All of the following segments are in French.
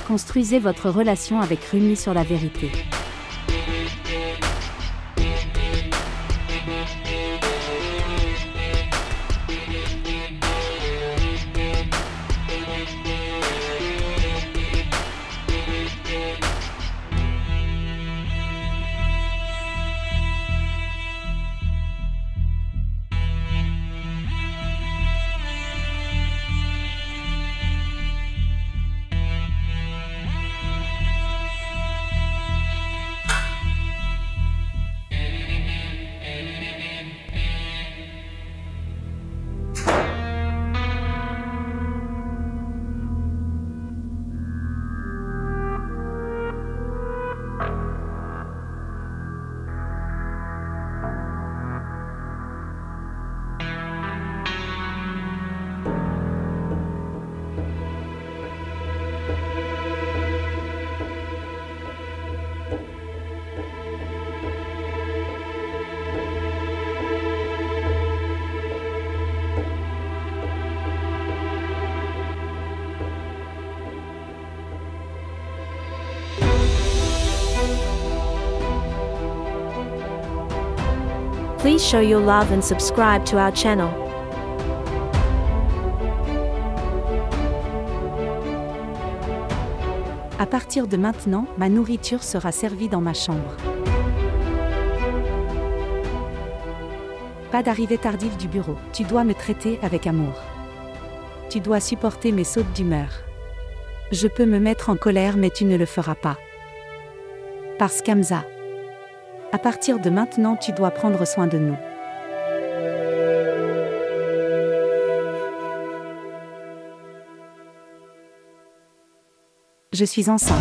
Construisez votre relation avec Rumi sur la vérité. Please show your love and subscribe to our channel. À partir de maintenant, ma nourriture sera servie dans ma chambre. Pas d'arrivée tardive du bureau. Tu dois me traiter avec amour. Tu dois supporter mes sautes d'humeur. Je peux me mettre en colère mais tu ne le feras pas. Parce qu'Hamza. À partir de maintenant, tu dois prendre soin de nous. Je suis enceinte.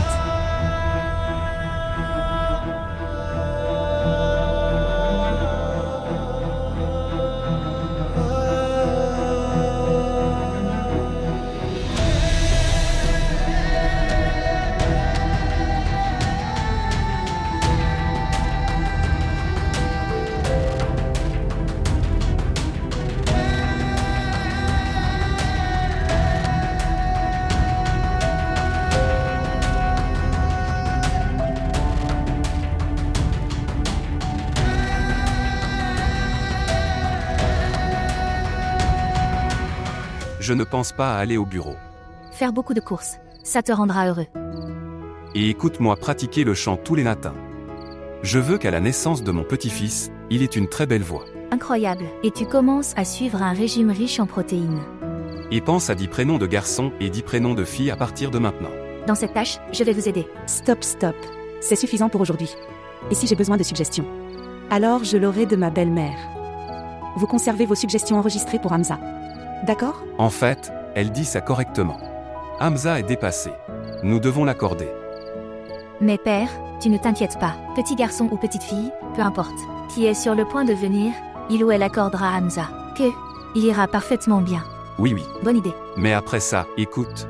Je ne pense pas à aller au bureau. Faire beaucoup de courses, ça te rendra heureux. Et écoute-moi pratiquer le chant tous les matins. Je veux qu'à la naissance de mon petit-fils, il ait une très belle voix. Incroyable. Et tu commences à suivre un régime riche en protéines. Et pense à 10 prénoms de garçons et 10 prénoms de filles à partir de maintenant. Dans cette tâche, je vais vous aider. Stop. C'est suffisant pour aujourd'hui. Et si j'ai besoin de suggestions? Alors je l'aurai de ma belle-mère. Vous conservez vos suggestions enregistrées pour Hamza. D'accord? En fait, elle dit ça correctement. Hamza est dépassé. Nous devons l'accorder. Mais père, tu ne t'inquiètes pas. Petit garçon ou petite fille, peu importe. Qui est sur le point de venir, il ou elle accordera à Hamza. Que il ira parfaitement bien. Oui. Bonne idée. Mais après ça, écoute.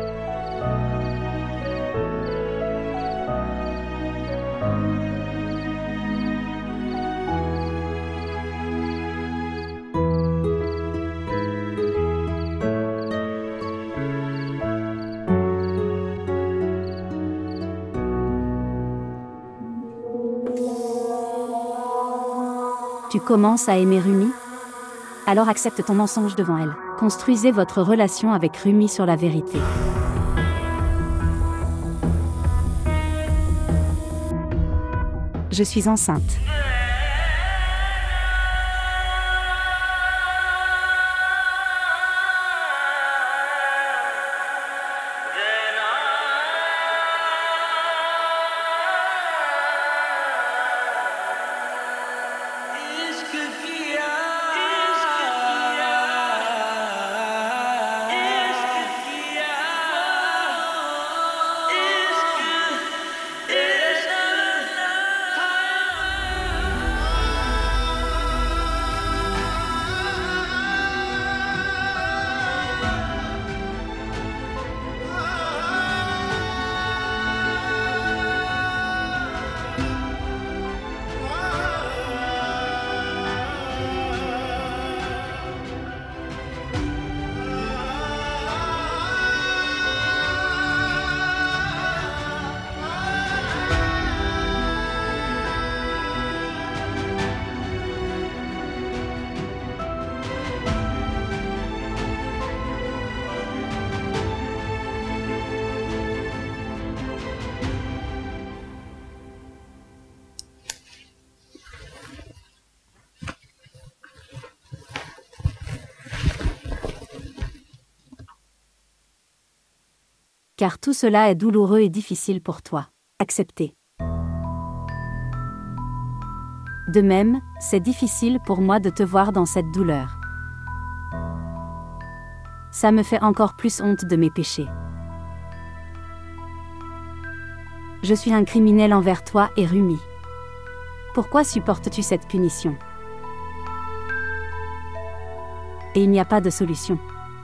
Tu commences à aimer Rumi? Alors accepte ton mensonge devant elle. Construisez votre relation avec Rumi sur la vérité. Je suis enceinte. Car tout cela est douloureux et difficile pour toi. Accepter. De même, c'est difficile pour moi de te voir dans cette douleur. Ça me fait encore plus honte de mes péchés. Je suis un criminel envers toi et Rumi. Pourquoi supportes-tu cette punition? Et il n'y a pas de solution.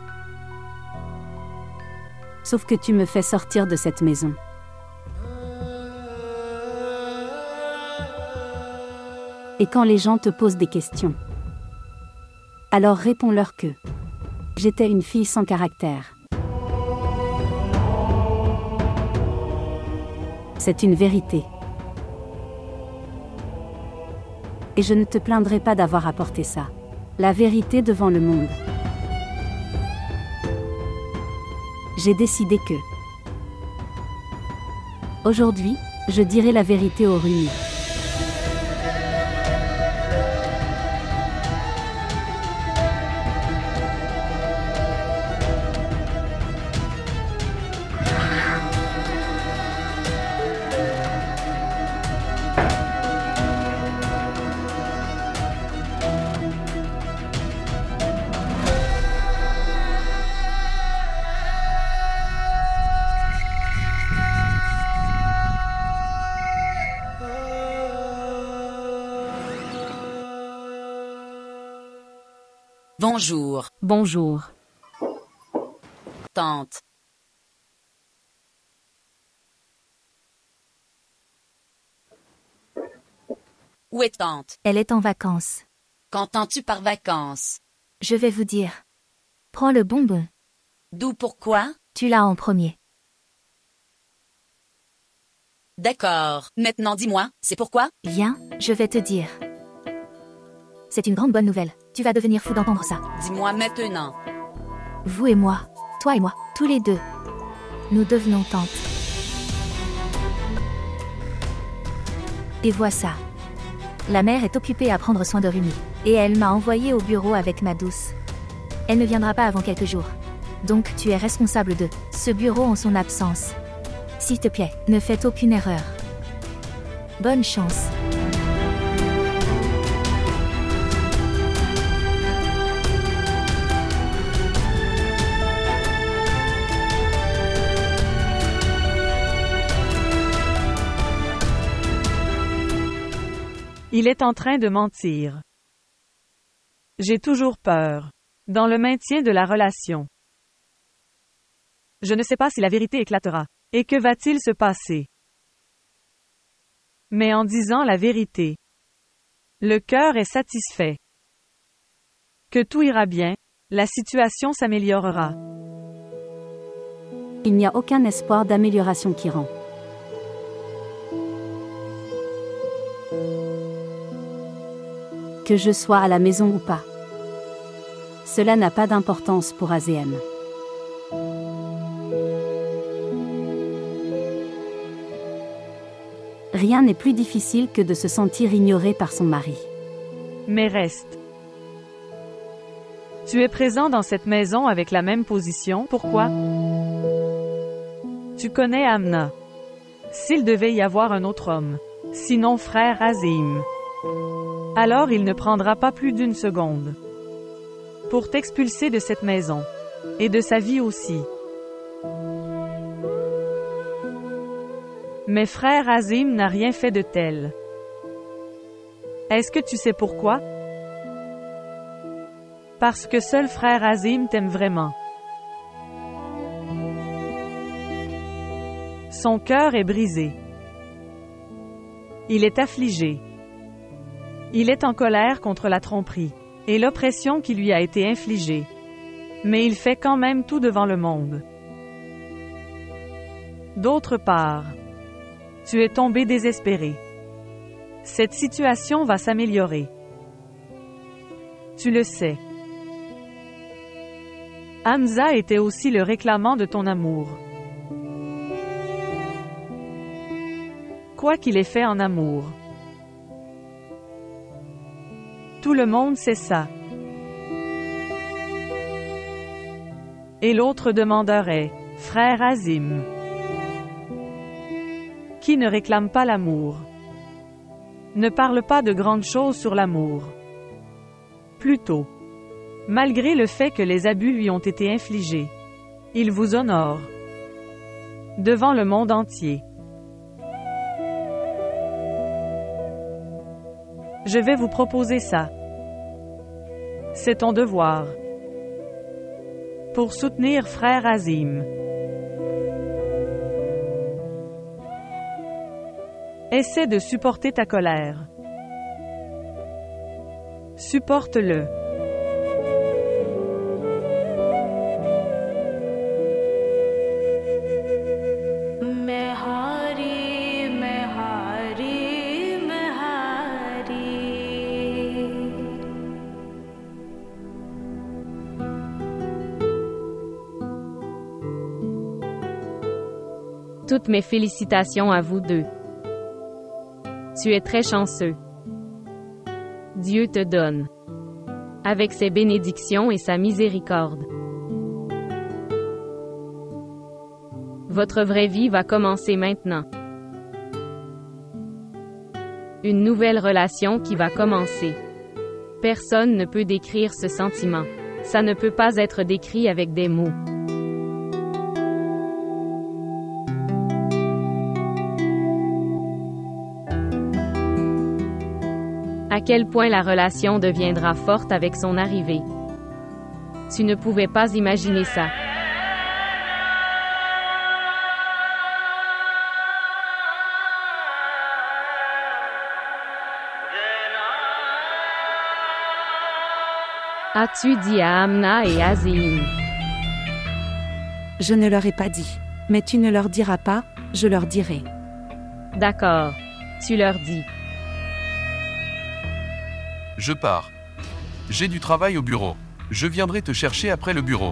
Sauf que tu me fais sortir de cette maison. Et quand les gens te posent des questions, alors réponds-leur que j'étais une fille sans caractère. C'est une vérité. Et je ne te plaindrai pas d'avoir apporté ça. La vérité devant le monde. J'ai décidé que aujourd'hui, je dirai la vérité au Rumi. Bonjour. Bonjour. Tante. Où est tante? Elle est en vacances. Qu'entends-tu par vacances? Je vais vous dire. Prends le bonbon. D'où pourquoi? Tu l'as en premier. D'accord. Maintenant dis-moi, c'est pourquoi? Viens, je vais te dire. C'est une grande bonne nouvelle. Tu vas devenir fou d'entendre ça. Dis-moi maintenant. Vous et moi, toi et moi, tous les deux. Nous devenons tantes. Et vois ça. La mère est occupée à prendre soin de Rumi. Et elle m'a envoyé au bureau avec ma douce. Elle ne viendra pas avant quelques jours. Donc tu es responsable de ce bureau en son absence. S'il te plaît, ne faites aucune erreur. Bonne chance. Il est en train de mentir. J'ai toujours peur. Dans le maintien de la relation. Je ne sais pas si la vérité éclatera. Et que va-t-il se passer? Mais en disant la vérité, le cœur est satisfait. Que tout ira bien, la situation s'améliorera. Il n'y a aucun espoir d'amélioration qui rend. Que je sois à la maison ou pas. Cela n'a pas d'importance pour AZM. Rien n'est plus difficile que de se sentir ignoré par son mari. Mais reste. Tu es présent dans cette maison avec la même position, pourquoi? Tu connais Amna. S'il devait y avoir un autre homme, sinon frère Azim, alors il ne prendra pas plus d'une seconde pour t'expulser de cette maison, et de sa vie aussi. Mais frère Azim n'a rien fait de tel. Est-ce que tu sais pourquoi? Parce que seul frère Azim t'aime vraiment. Son cœur est brisé. Il est affligé. Il est en colère contre la tromperie et l'oppression qui lui a été infligée. Mais il fait quand même tout devant le monde. D'autre part, tu es tombé désespéré. Cette situation va s'améliorer. Tu le sais. Hamza était aussi le réclamant de ton amour. Quoi qu'il ait fait en amour. Tout le monde sait ça. Et l'autre demandeur est Frère Azim. Qui ne réclame pas l'amour? Ne parle pas de grandes choses sur l'amour. Plutôt, malgré le fait que les abus lui ont été infligés, il vous honore devant le monde entier. Je vais vous proposer ça. C'est ton devoir. Pour soutenir frère Azim. Essaie de supporter ta colère. Supporte-le. Toutes mes félicitations à vous deux. Tu es très chanceux. Dieu te donne, avec ses bénédictions et sa miséricorde. Votre vraie vie va commencer maintenant. Une nouvelle relation qui va commencer. Personne ne peut décrire ce sentiment. Ça ne peut pas être décrit avec des mots. À quel point la relation deviendra forte avec son arrivée. Tu ne pouvais pas imaginer ça. As-tu dit à Amna et Azim? Je ne leur ai pas dit. Mais tu ne leur diras pas, je leur dirai. D'accord. Tu leur dis. Je pars. J'ai du travail au bureau. Je viendrai te chercher après le bureau.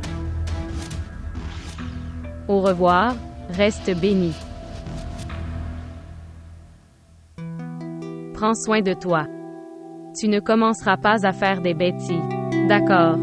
Au revoir, reste béni. Prends soin de toi. Tu ne commenceras pas à faire des bêtises. D'accord.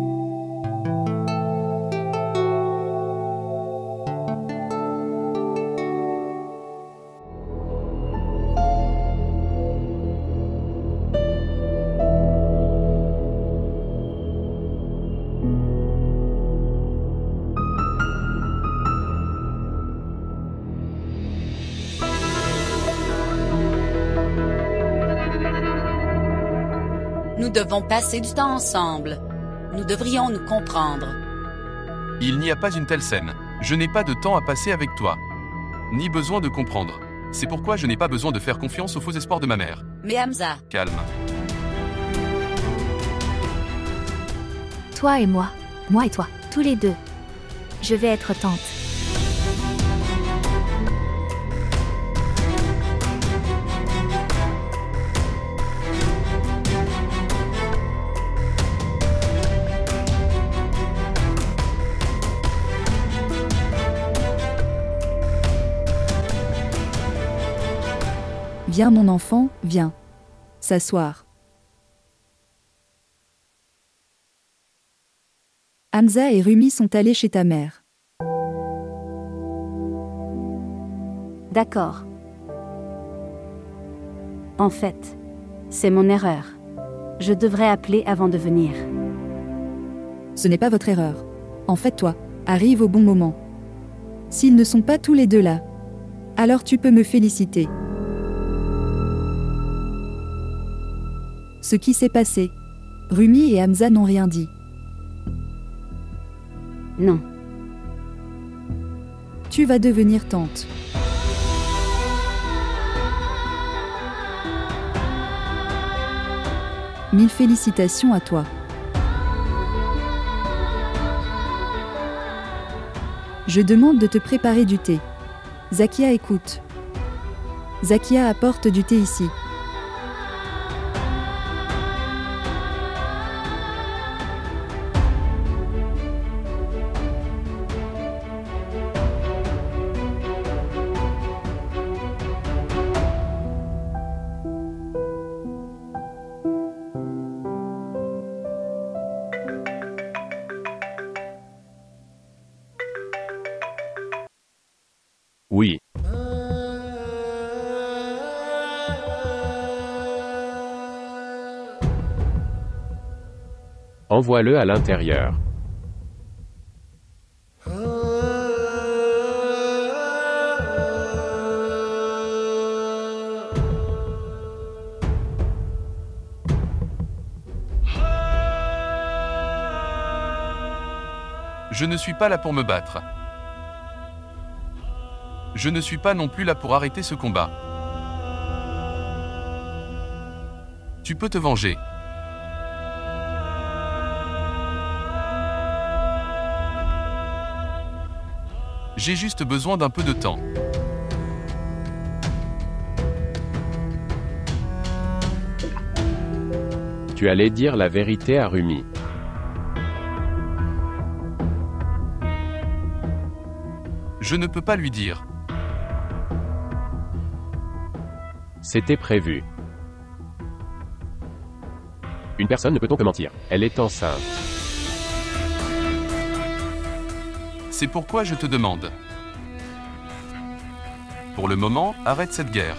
Nous devons passer du temps ensemble. Nous devrions nous comprendre. Il n'y a pas une telle scène. Je n'ai pas de temps à passer avec toi. Ni besoin de comprendre. C'est pourquoi je n'ai pas besoin de faire confiance aux faux espoirs de ma mère. Mais Hamza, Calme. Toi et moi et toi, tous les deux. Je vais être tante. Viens mon enfant, viens. S'asseoir. Hamza et Rumi sont allés chez ta mère. D'accord. En fait, c'est mon erreur. Je devrais appeler avant de venir. Ce n'est pas votre erreur. En fait, toi, arrive au bon moment. S'ils ne sont pas tous les deux là, alors tu peux me féliciter. Ce qui s'est passé. Rumi et Hamza n'ont rien dit. Non. Tu vas devenir tante. Mille félicitations à toi. Je demande de te préparer du thé. Zakia écoute. Zakia apporte du thé ici. Oui. Envoie-le à l'intérieur. Je ne suis pas là pour me battre. Je ne suis pas non plus là pour arrêter ce combat. Tu peux te venger. J'ai juste besoin d'un peu de temps. Tu allais dire la vérité à Rumi. Je ne peux pas lui dire. C'était prévu. Une personne ne peut-on que mentir. Elle est enceinte. C'est pourquoi je te demande. Pour le moment, arrête cette guerre.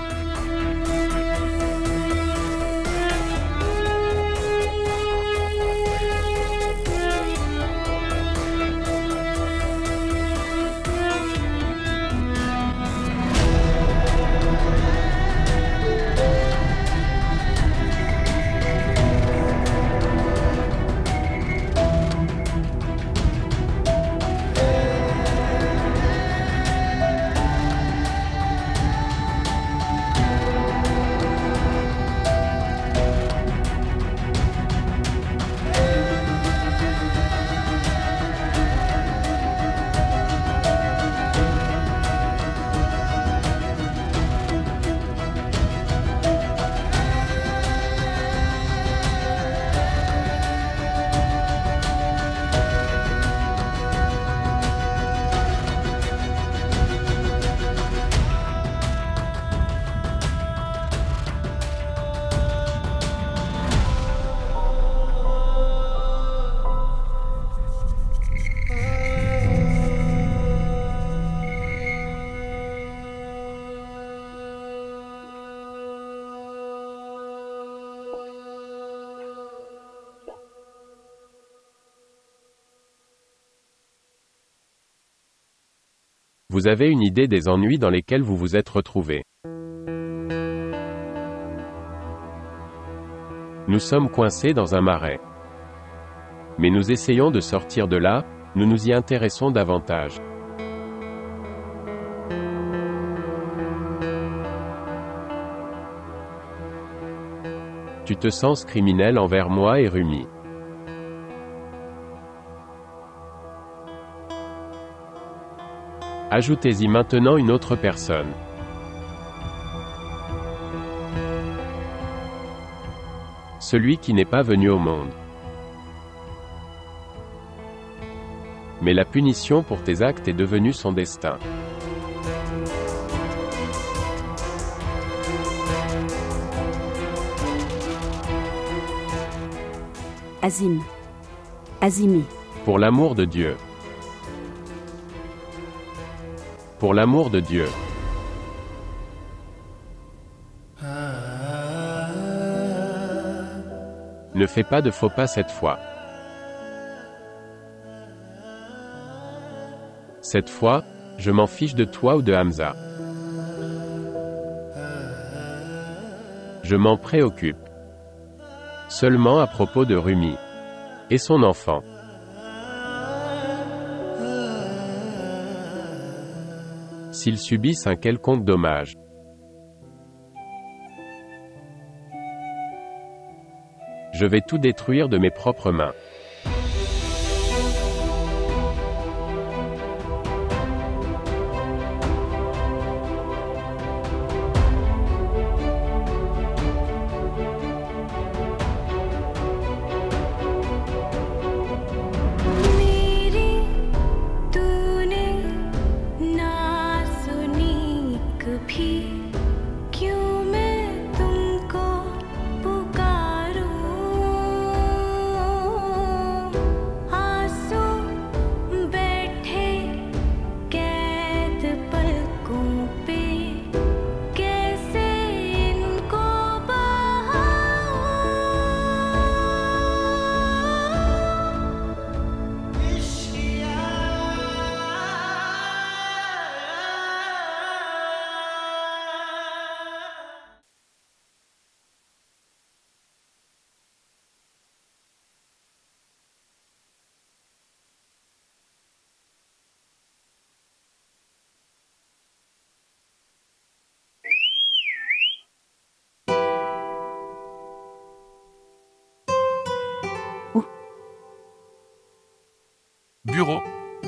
Vous avez une idée des ennuis dans lesquels vous vous êtes retrouvé. Nous sommes coincés dans un marais. Mais nous essayons de sortir de là, nous nous y intéressons davantage. Tu te sens criminel envers moi et Rumi. Ajoutez-y maintenant une autre personne. Celui qui n'est pas venu au monde. Mais la punition pour tes actes est devenue son destin. Azim. Azimi. Pour l'amour de Dieu. Pour l'amour de Dieu. Ne fais pas de faux pas cette fois. Cette fois, je m'en fiche de toi ou de Hamza. Je m'en préoccupe. Seulement à propos de Rumi. Et son enfant. S'ils subissent un quelconque dommage. Je vais tout détruire de mes propres mains. Bureau.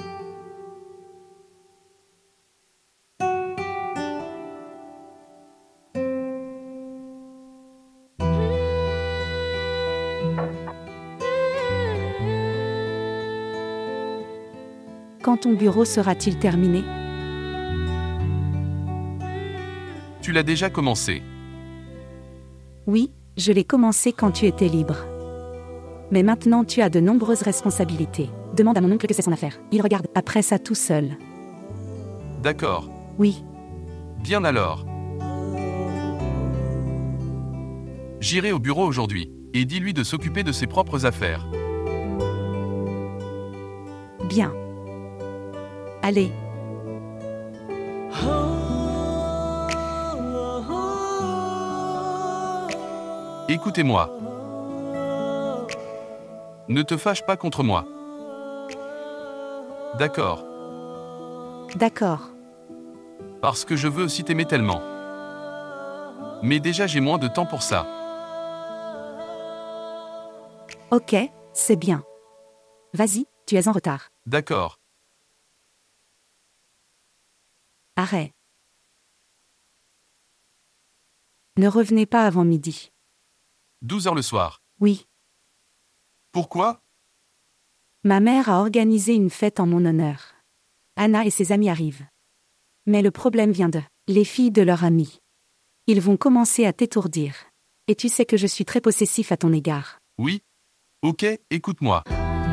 Quand ton bureau sera-t-il terminé? Tu l'as déjà commencé. Oui, je l'ai commencé quand tu étais libre. Mais maintenant tu as de nombreuses responsabilités. Demande à mon oncle que c'est son affaire. Il regarde après ça tout seul. D'accord. Oui, Bien alors. J'irai au bureau aujourd'hui, et dis-lui de s'occuper de ses propres affaires. bien. Allez. Écoutez-moi. Ne te fâche pas contre moi. D'accord. D'accord. Parce que je veux aussi t'aimer tellement. Mais déjà j'ai moins de temps pour ça. Ok, c'est bien. Vas-y, tu es en retard. D'accord. Arrête. Ne revenez pas avant midi. 12 heures le soir. Oui. Pourquoi? Ma mère a organisé une fête en mon honneur. Anna et ses amis arrivent. Mais le problème vient de les filles de leurs amis. Ils vont commencer à t'étourdir. Et tu sais que je suis très possessif à ton égard. Oui. Ok, écoute-moi.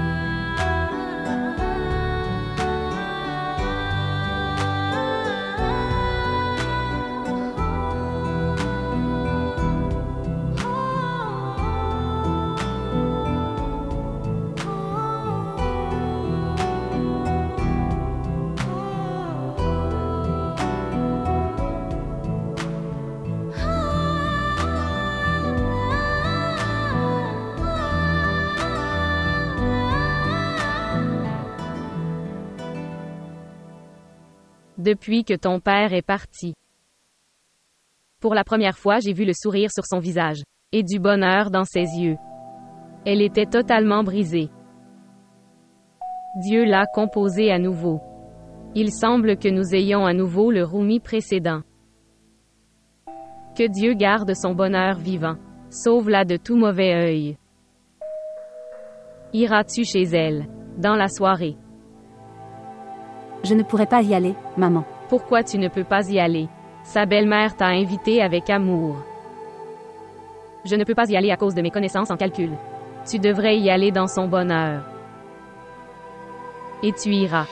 Depuis que ton père est parti. Pour la première fois, j'ai vu le sourire sur son visage, et du bonheur dans ses yeux. Elle était totalement brisée. Dieu l'a composée à nouveau. Il semble que nous ayons à nouveau le Rumi précédent. Que Dieu garde son bonheur vivant. Sauve-la de tout mauvais œil. Iras-tu chez elle, dans la soirée? Je ne pourrais pas y aller, maman. Pourquoi tu ne peux pas y aller? Sa belle-mère t'a invité avec amour. Je ne peux pas y aller à cause de mes connaissances en calcul. Tu devrais y aller dans son bonheur. Et tu iras.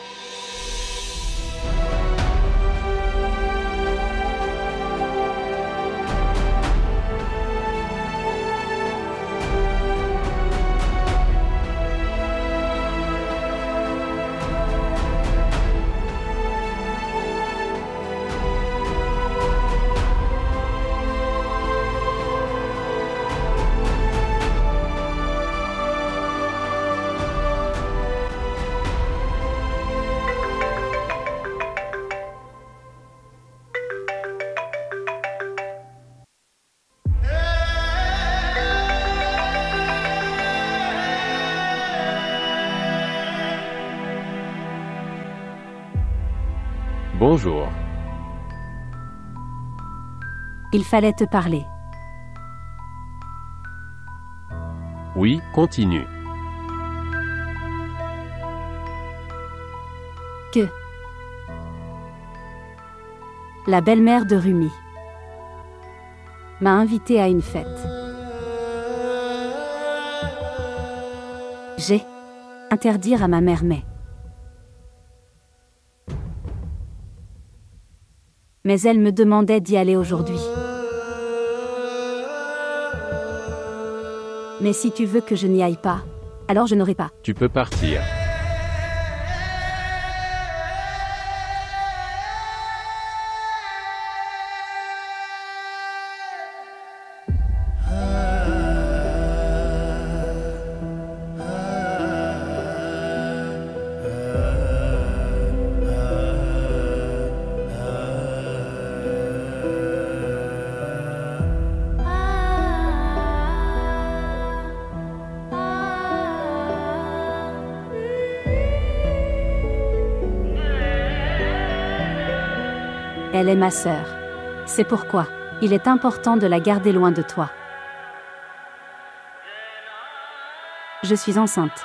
Bonjour. Il fallait te parler. Oui, continue. Que la belle-mère de Rumi m'a invité à une fête. J'ai interdire à ma mère mais elle me demandait d'y aller aujourd'hui. Mais si tu veux que je n'y aille pas, alors je n'aurai pas. Tu peux partir. Elle est ma sœur. C'est pourquoi il est important de la garder loin de toi. Je suis enceinte.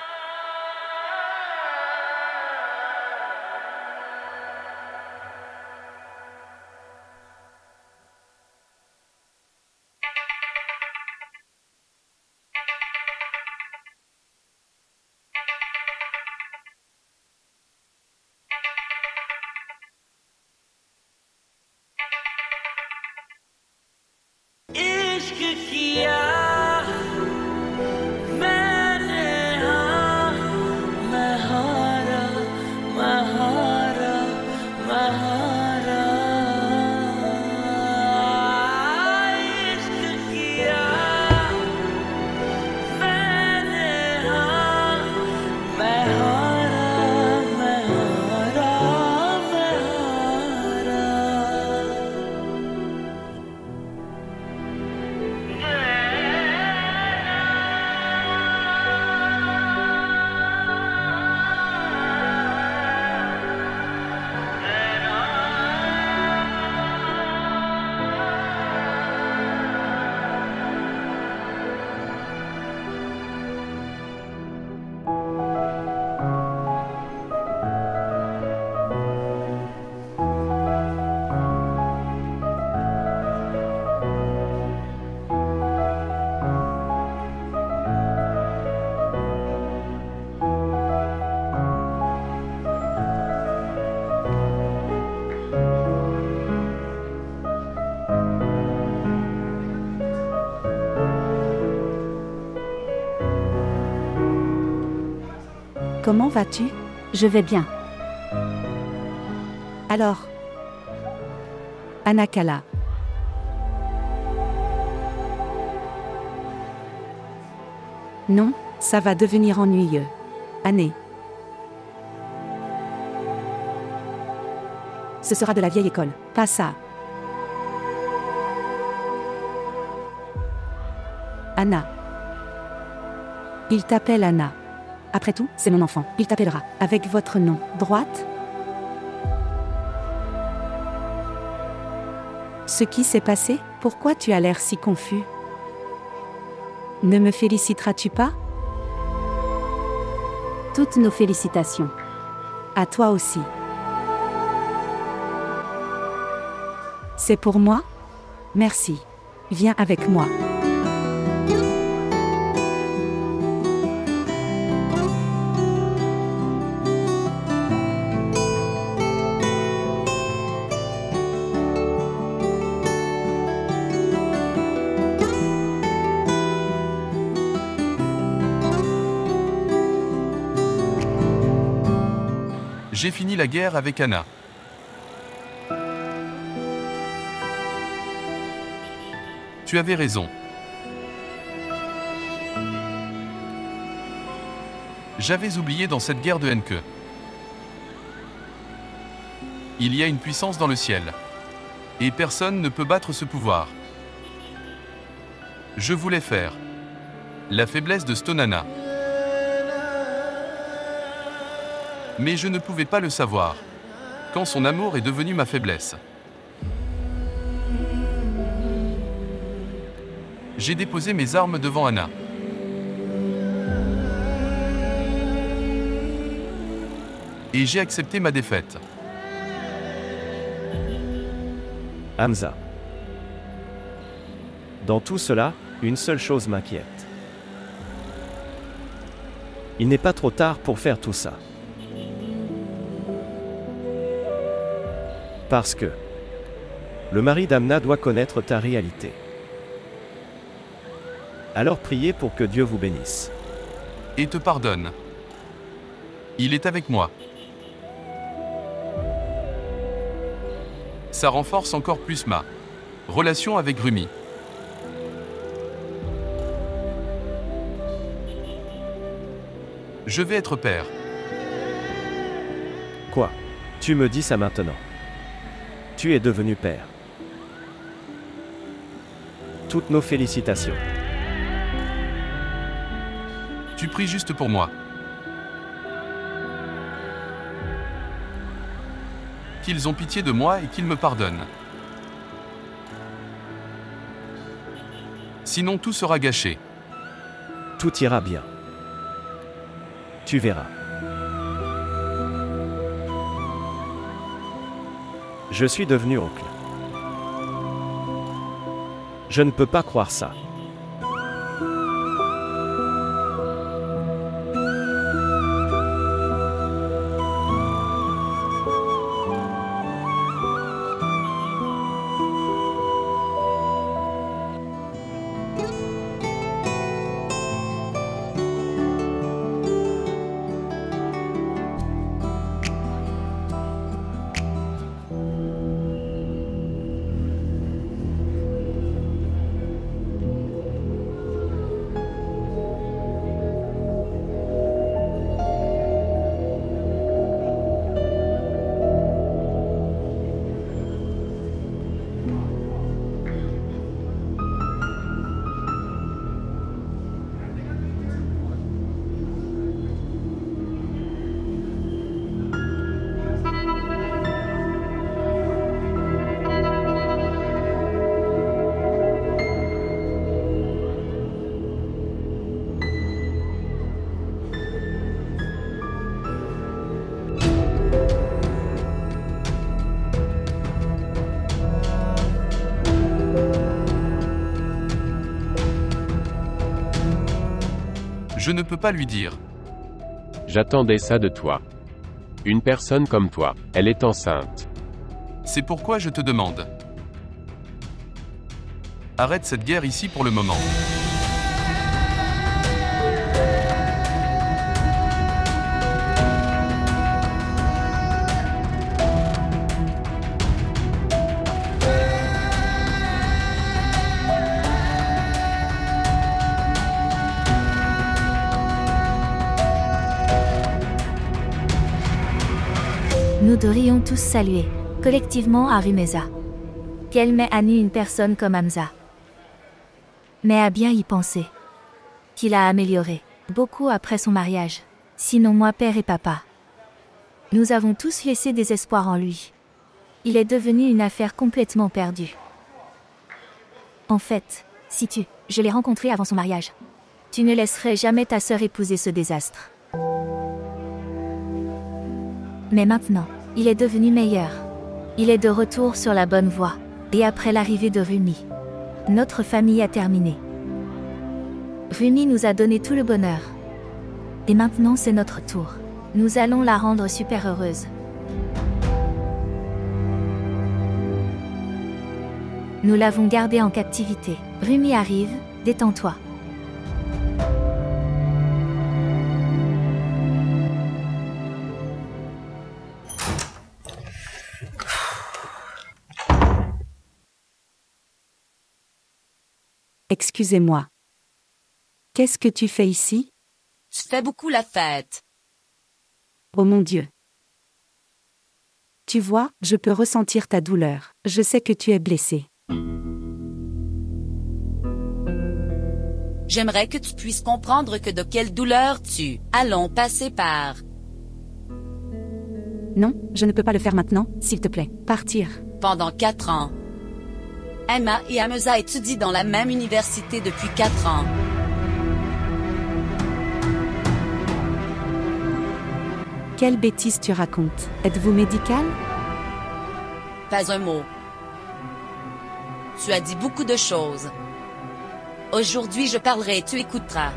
Comment vas-tu? Je vais bien. Alors, Anakala. Non, ça va devenir ennuyeux. Anné. Ce sera de la vieille école, pas ça. Anna. Il t'appelle Anna. Après tout, c'est mon enfant. Il t'appellera avec votre nom. Droite? Ce qui s'est passé? Pourquoi tu as l'air si confus? Ne me féliciteras-tu pas? Toutes nos félicitations. À toi aussi. C'est pour moi? Merci. Viens avec moi. J'ai fini la guerre avec Anna. Tu avais raison. J'avais oublié dans cette guerre de haine que il y a une puissance dans le ciel. Et personne ne peut battre ce pouvoir. Je voulais faire la faiblesse de Stonana. Mais je ne pouvais pas le savoir, quand son amour est devenu ma faiblesse. J'ai déposé mes armes devant Anna. Et j'ai accepté ma défaite. Hamza. Dans tout cela, une seule chose m'inquiète. Il n'est pas trop tard pour faire tout ça. Parce que le mari d'Amna doit connaître ta réalité. Alors priez pour que Dieu vous bénisse. Et te pardonne. Il est avec moi. Ça renforce encore plus ma relation avec Rumi. Je vais être père. Quoi? Tu me dis ça maintenant? Tu es devenu père. Toutes nos félicitations. Tu pries juste pour moi. qu'ils ont pitié de moi et qu'ils me pardonnent. Sinon tout sera gâché. Tout ira bien. Tu verras. Je suis devenu oncle. Je ne peux pas croire ça. Je ne peux pas lui dire. J'attendais ça de toi. Une personne comme toi, elle est enceinte. C'est pourquoi je te demande. Arrête cette guerre ici pour le moment. Nous devrions tous saluer, collectivement Arumeza. Qu'elle met à nu une personne comme Hamza. Mais à bien y penser. Qu'il a amélioré, beaucoup après son mariage. Sinon moi père et papa. Nous avons tous laissé des espoirs en lui. Il est devenu une affaire complètement perdue. En fait, si je l'ai rencontré avant son mariage. Tu ne laisserais jamais ta sœur épouser ce désastre. Mais maintenant, il est devenu meilleur. Il est de retour sur la bonne voie. Et après l'arrivée de Rumi, notre famille a terminé. Rumi nous a donné tout le bonheur. Et maintenant c'est notre tour. Nous allons la rendre super heureuse. Nous l'avons gardée en captivité. Rumi arrive, détends-toi. Excusez-moi. Qu'est-ce que tu fais ici? Tu fais beaucoup la fête. Oh mon Dieu. Tu vois, je peux ressentir ta douleur. Je sais que tu es blessé. J'aimerais que tu puisses comprendre que de quelle douleur tu allons passer par. Non, je ne peux pas le faire maintenant, s'il te plaît. Partir. Pendant 4 ans. Emma et Hamza étudient dans la même université depuis 4 ans. Quelle bêtise tu racontes? Êtes-vous médical? Pas un mot. Tu as dit beaucoup de choses. Aujourd'hui je parlerai et tu écouteras.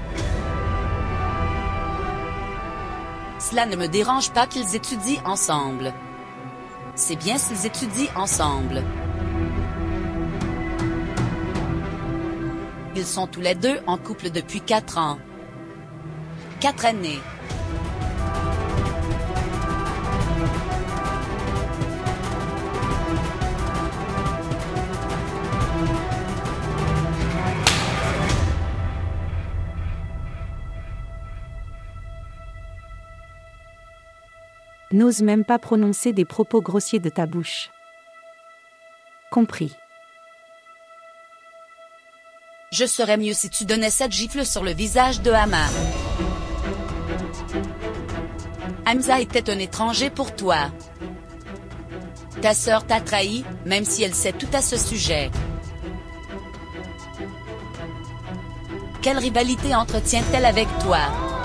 Cela ne me dérange pas qu'ils étudient ensemble. C'est bien s'ils étudient ensemble. Ils sont tous les deux en couple depuis 4 ans. 4 années. N'ose même pas prononcer des propos grossiers de ta bouche. Compris. Je serais mieux si tu donnais cette gifle sur le visage de Hamza. Hamza était un étranger pour toi. Ta sœur t'a trahi, même si elle sait tout à ce sujet. Quelle rivalité entretient-elle avec toi?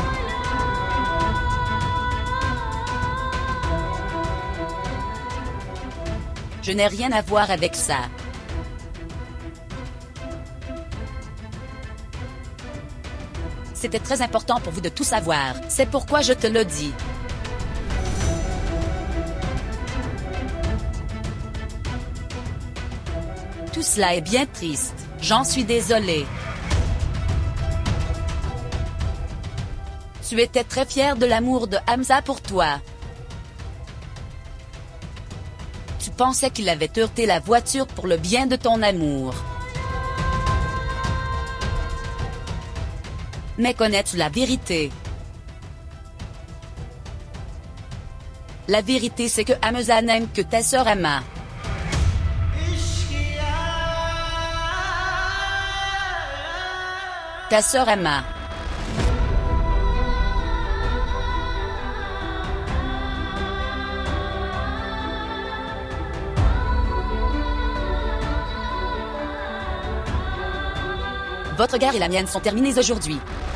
Je n'ai rien à voir avec ça. C'était très important pour vous de tout savoir, c'est pourquoi je te le dis. Tout cela est bien triste, j'en suis désolé. Tu étais très fier de l'amour de Hamza pour toi. Tu pensais qu'il avait heurté la voiture pour le bien de ton amour. Mais connais-tu la vérité? La vérité c'est que Hamza n'aime que ta sœur Amma. Ta sœur Amma. Votre guerre et la mienne sont terminées aujourd'hui.